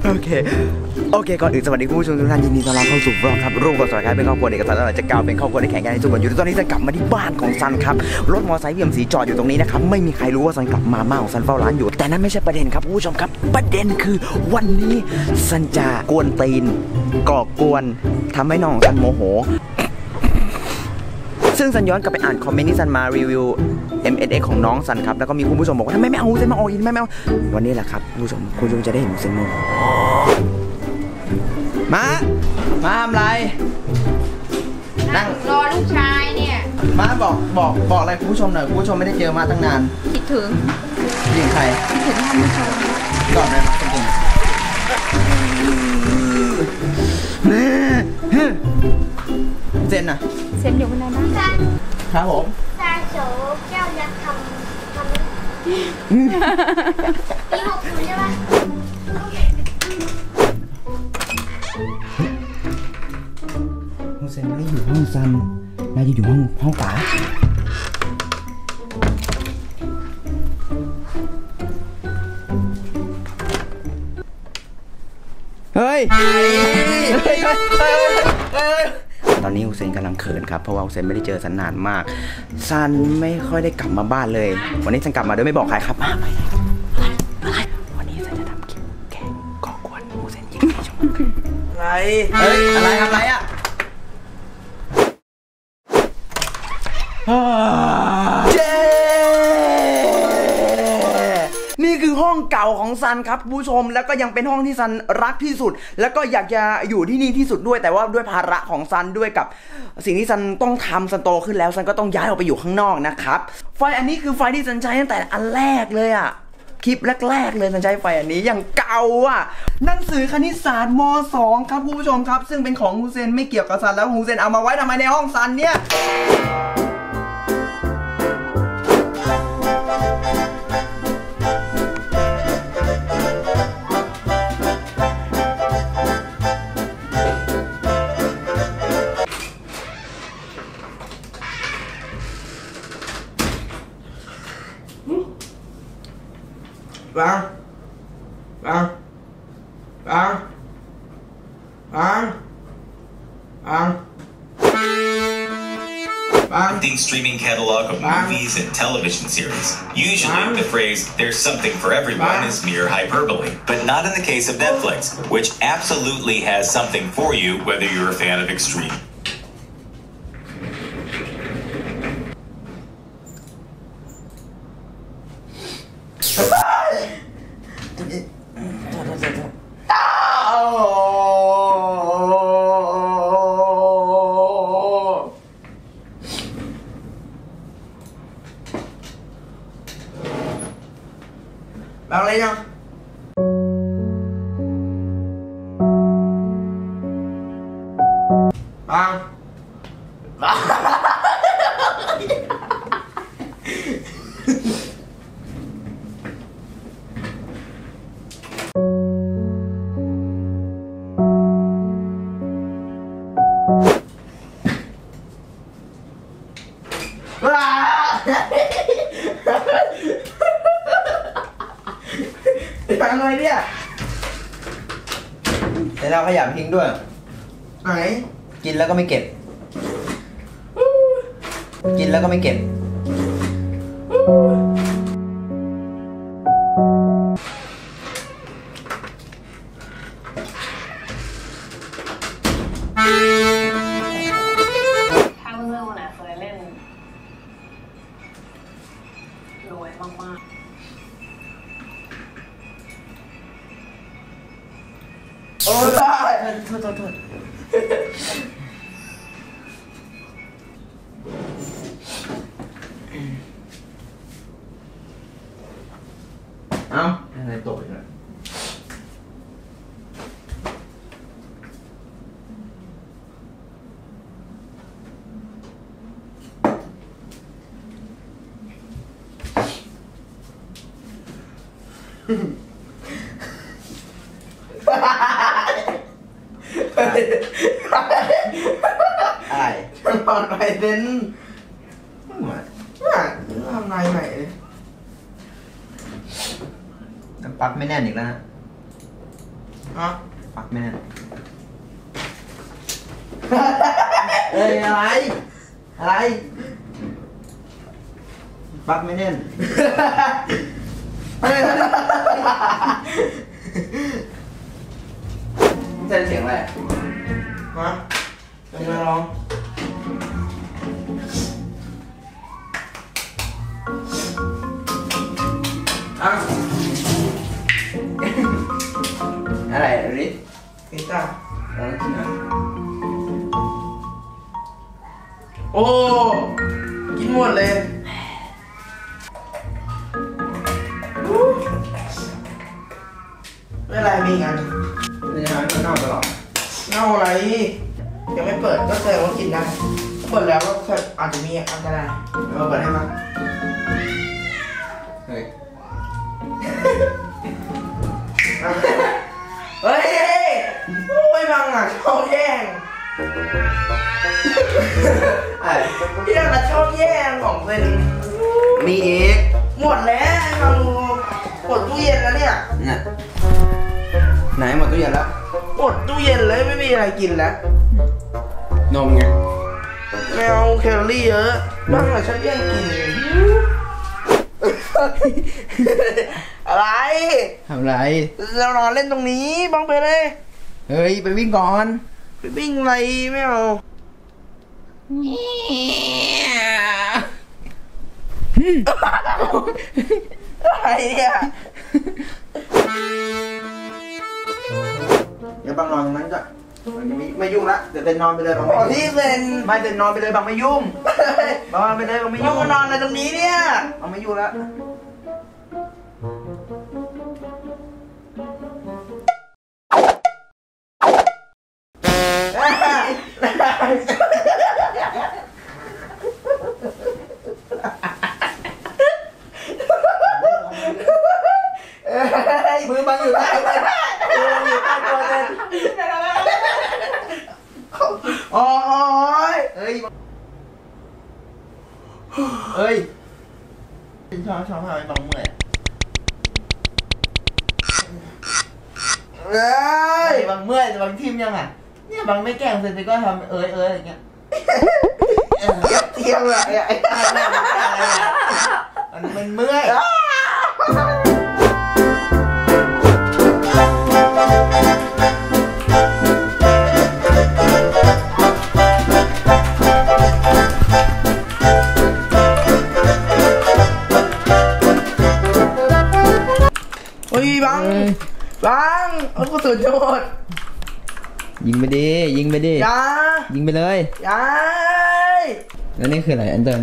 โอเคก่อนอื่นสวัสดีคุณผู้ชมทุกท่านยินดีต้อนรับเข้าสู่บล็อกครับร่วมกับสายการเป็นครอบครัวเด็กกับสายจะก้าวเป็นครอบครัวที่แข็งแกร่งที่สุดอยู่ตอนนี้ซันกลับมาที่บ้านของซันครับรถมอเตอร์ไซค์พี่สีจอดอยู่ตรงนี้นะครับไม่มีใครรู้ว่าซันกลับมาม่าของซันเฝ้าร้านอยู่แต่นั่นไม่ใช่ประเด็นครับคุณผู้ชมครับประเด็นคือวันนี้ซันจะกวนตีนก่อกวนทำให้น้องของซันโมโหซึ่งซันย้อนกลับไปอ่านคอมเมนต์ที่ซันมารีวิว MSX ของน้องซันครับแล้วก็มีคุณผู้ชมบอกว่าทำไมไม่เอาเซนมาออกอินไม่เอาวันนี้แหละครับคุณผู้ชมจะได้เห็นเซนโมมาทำไรนั่งรอลูกชายเนี่ยมาบอกอะไรคุณผู้ชมหน่อยคุณผู้ชมไม่ได้เจอมาตั้งนานคิดถึงใครคิดถึงท่านผู้ชมก่อนนะจริงเซนอะเซนอยู่ข้างในนะครับผมซาโฉเจ้ายักษ์ทำปี60ใช่ปะเซนไม่อยู่ห้องซันน่าจะอยู่ห้องป๋าเฮ้ยตอนนี้ฮุเซนกำลังเขินครับเพราะว่าฮุเซนไม่ได้เจอซันนานมากซันไม่ค่อยได้กลับมาบ้านเลยวันนี้ซันกลับมาโดยไม่บอกใครครับมาไปวันนี้ซันจะทำคลิปแข่งก่อกวนฮุเซนยิงชมอะไรเฮ้ยอะไรทำไรอ่ะเย้นี่คือห้องเก่าของซันครับผู้ชมแล้วก็ยังเป็นห้องที่ซันรักที่สุดแล้วก็อยากจะอยู่ที่นี่ที่สุดด้วยแต่ว่าด้วยภาระของซันด้วยกับสิ่งที่ซันต้องทำซันโตขึ้นแล้วซันก็ต้องย้ายออกไปอยู่ข้างนอกนะครับไฟอันนี้คือไฟที่ซันใช้ตั้งแต่อันแรกเลยอะคลิปแรกๆเลยซันใช้ไฟอันนี้อย่างเก่าอะหนังสือคณิตศาสตร์ม.2 ครับผู้ชมครับซึ่งเป็นของฮุเซนไม่เกี่ยวกับซันแล้วฮุเซนเอามาไว้ทำไมในห้องซันเนี่ย Streaming catalog of movies and television series. Usually, the phrase, there's something for everyone is mere hyperbole. But not in the case of Netflix, which absolutely has something for you, whether you're a fan of extreme. Bạn lấy không? Bạnฟังอะไรเนี่ยแต่เราขยะทิ้งด้วยไหนกินแล้วก็ไม่เก็บกินแล้วก็ไม่เก็บถ้าเมื่อวันไหนเคยเล่นรวยมากโอ้ยได้โทษเอาอะไรตกอีกแล้วปลอดภัยเด่นทำลายใหม่เลยน้ำปักไม่แน่นอีกแล้วฮะปักแม่นเอ้ยอะไรปักไม่แน่นจะเสียงอะไรฮะเป็นไงร้องอะไรริสพิซซ่าโอ้กินหมดเลยไม่อะไรมีอันนี่ฮะมันเน่าตลอดเน่าอะไรยังไม่เปิดก็แสดงว่ากินได้เปิดแล้วก็อาจจะมีอันตรายเราเปิดให้มั้ยเฮ้ยเฮ้ยไม่บังอ่ะชอบแย่งพี่นักชอบแย่งของเป็นมีอีกหมดแล้วบังหมดตู้เย็นแล้วเนี่ยไหนหมดตู้เย็นแล้วหมดตู้เย็นเลยไม่มีอะไรกินแล้วนมไงไม่เอาแคลอรี่เยอะบ้างอะชอบแย่งกินอะไรทำไรเรานอนเล่นตรงนี้บ้างไปเลยเฮ้ยไปวิ่งก่อนไปวิ่งอะไรไม่เอาอะไรเนี่ยเดี๋ยวบางนอนตรงนั้นจะไม่ยุ่งละเดี๋ยวเต้นนอนไปเลยบางไม่ยุ่งที่เต้นไม่เต้นนอนไปเลยบางไม่ยุ่งบางไปเลยบางไม่ยุ่งนอนอะไรตรงนี้เนี่ยบางไม่ยุ่งละมือบังอยู่ใต้มือบังอยู่ใต้ตัวเต้นโอ้ยเอ้ยชอบให้บังเมื่อยบังเมื่อยแต่บังทิมยังอ่ะเนี่ยบังไม่แกล้งเสร็จก็ทำอะไรอย่างเงี้ยเทียมเลยไอ้ตาเนี่ยมันเมื่อยบังเอากระสุนจะหมดยิงไปดิยิงไปเลยแล้วนี่คืออะไรอันเดิม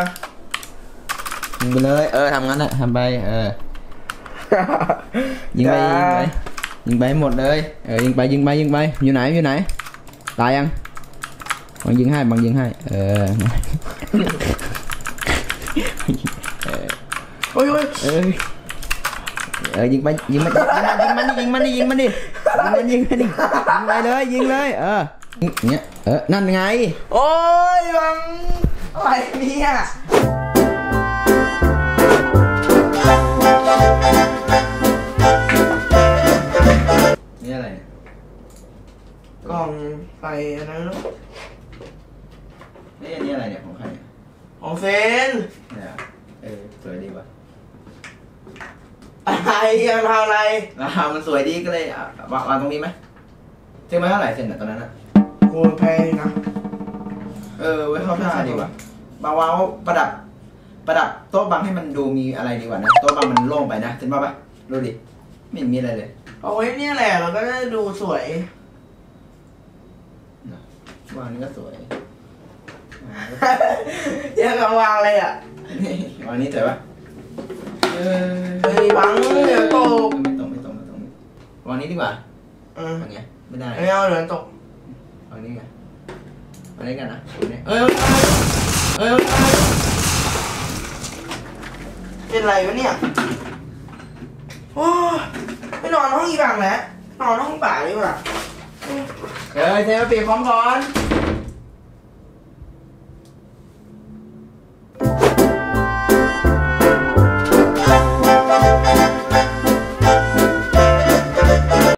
ยิงไปเลยทำงั้นแหละทำไปยิงไปหมดเลยยิงไปอยู่ไหนตายยังบังยิงให้โอ้ยยิงมันดิยิงเลยเนี่ยนั่นไงโอ้ยบังอะไรเนี่ยนี่อะไรกล่องไฟอะไรไม่รู้นี่อะไรเนี่ยของใครของเฟนสวยดีป่ะอะไรทำอะไรมันสวยดีก็เลยวางตรงนี้ไหมซื้อมาเท่าไหร่เซนตอนนั้นอะโอ้แพงนะไว้เข้าท่าดีกว่าบางวางประดับโต๊ะบางให้มันดูมีอะไรดีกว่านะโต๊ะบางมันโล่งไปนะเซนป่ะดูดิไม่มีอะไรเลยเอาไว้เนี่ยแหละเราก็ได้ดูสวยวางนี้ก็สวยยังกับวางอะไรอ่ะวางนี้สวยป่ะบังเดี๋ยวตกไม่ตกวันนี้ดีกว่าวันนี้ไม่ได้ไม่เอาเดี๋ยวตกวันนี้ไงวันนี้กันนะวันนี้เป็นไรวะเนี่ยโอ้ไม่นอนห้องอีบังแล้วนอนห้องป่าดีกว่าเทมาปีพร้อมก่อน